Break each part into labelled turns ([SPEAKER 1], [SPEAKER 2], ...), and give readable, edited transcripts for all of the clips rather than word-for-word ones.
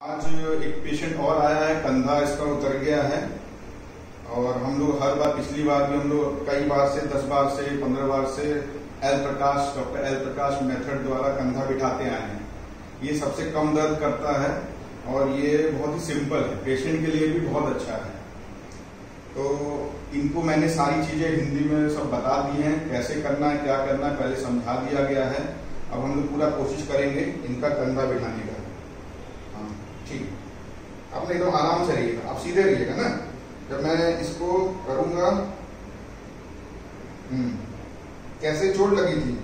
[SPEAKER 1] आज एक पेशेंट और आया है, कंधा इसका उतर गया है। और हम लोग हर बार, पिछली बार भी हम लोग कई बार से 10 बार से 15 बार से डॉक्टर एल प्रकाश मेथड द्वारा कंधा बिठाते आए हैं। ये सबसे कम दर्द करता है और ये बहुत ही सिंपल है, पेशेंट के लिए भी बहुत अच्छा है। तो इनको मैंने सारी चीजें हिंदी में सब बता दी हैं, कैसे करना है, क्या करना है, पहले समझा दिया गया है। अब हम लोग पूरा कोशिश करेंगे इनका कंधा बिठाने का। हाँ ठीक है, आप नहीं तो आराम से रहिएगा, आप सीधे रहिएगा ना। जब मैं इसको करूंगा, कैसे चोट लगी थी?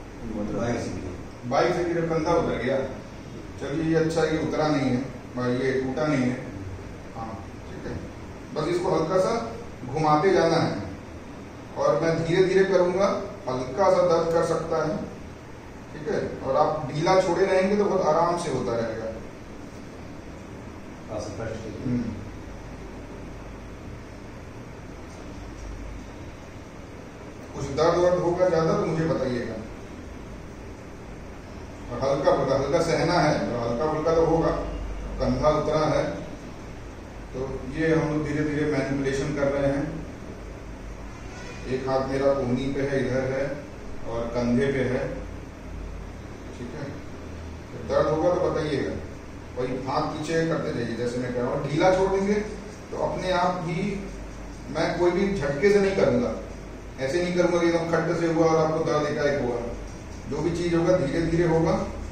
[SPEAKER 1] बाइक से गिरा, कंधा उतर गया। चलिए ये अच्छा, ये उतरा नहीं है, ये टूटा नहीं है। हाँ ठीक है, बस इसको हल्का सा घुमाते जाना है और मैं धीरे धीरे करूंगा, हल्का सा दर्द कर सकता है। ठीक है, और आप ढीला छोड़े रहेंगे तो बहुत आराम से होता रहेगा। कुछ दर्द वर्द होगा ज्यादा तो मुझे बताइएगा। और हल्का सहना है, तो हल्का फुल्का तो होगा। कंधा उतरा है तो ये हम लोग धीरे धीरे मैनिपुलेशन कर रहे हैं। एक हाथ मेरा कोहनी पे है, इधर है, और कंधे पे है। ठीक है, तो दर्द होगा तो बताइएगा। वही हाथ पीछे करते जाइए जैसे मैं कर रहा हूँ। ढीला छोड़ देंगे तो अपने आप ही, मैं कोई भी झटके से नहीं करूंगा, ऐसे नहीं करूंगा कि एकदम खट से हुआ और आपको दर्द एकाएक हुआ। जो भी चीज होगा धीरे धीरे होगा।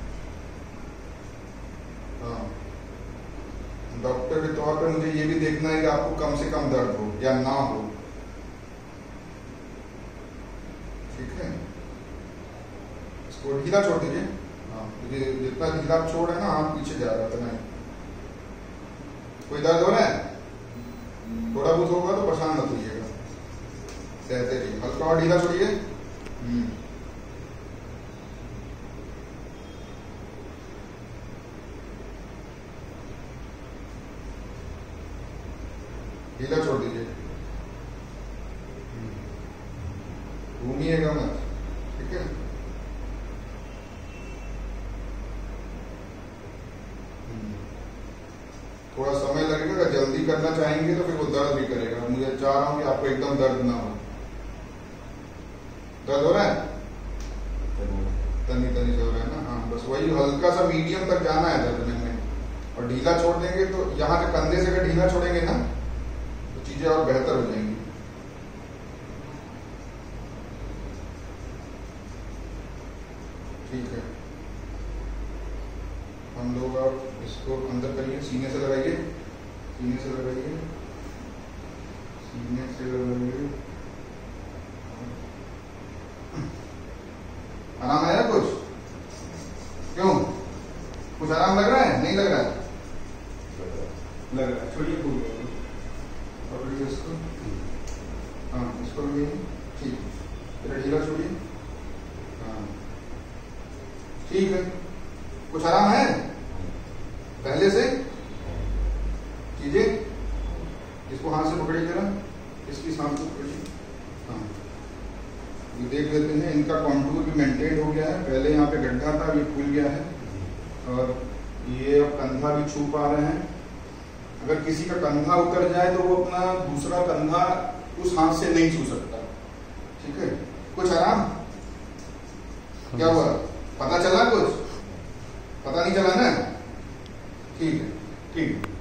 [SPEAKER 1] हाँ, डॉक्टर के तौर पे मुझे ये भी देखना है कि आपको कम से कम दर्द हो या ना हो। ठीक है, इसको ढीला छोड़ दीजिए। हाँ, जितना ढीला छोड़ है ना, हाथ पीछे जा रहा था। नहीं, कोई दर्द हो रहा है? थोड़ा बहुत होगा तो परेशान मत होइएगा, सहते रहिए। हल्का और ढीला छोड़िए। ढीला छोड़ दीजिए, घूमिएगा मत। ठीक है, थोड़ा समय लगेगा। जल्दी करना चाहेंगे तो फिर वो दर्द भी करेगा। मुझे चाह रहा हूं कि आपको एकदम दर्द ना हो। दर्द हो रहा है? तनी तनी हो रहा है ना? हाँ, बस वही हल्का सा मीडियम तक जाना है दर्द में। और ढीला छोड़ देंगे तो यहाँ से कंधे से अगर ढीला छोड़ेंगे ना तो चीजें और बेहतर हो जाएंगी। ठीक है, हम लोग अब इसको अंदर करिए, सीने से लगाइए, सीने से लगाइए, सीने से लगाइए। आराम आया कुछ? क्यों, कुछ आराम लग रहा है? नहीं लग रहा है? लग रहा है, छोड़िए भूल पकड़िए इसको। हाँ, इसको भी ठीक, फिर ढीला छोड़िए। हाँ ठीक है, कुछ आराम है पहले से? कीजिए, इसको हाथ से पकड़िए जरा, इसकी हाथ से पकड़िए। हाँ, ये देख लेते हैं, इनका कॉन्टूर भी मेंटेन हो गया है। पहले यहाँ पे गड्ढा था, ये खुल गया है। और ये अब कंधा भी छू पा रहे हैं। अगर किसी का कंधा उतर जाए तो वो अपना दूसरा कंधा उस हाथ से नहीं छू सकता। ठीक है, कुछ आराम? क्या हुआ, पता चला? कुछ पता नहीं चला ना? ठीक है, ठीक है।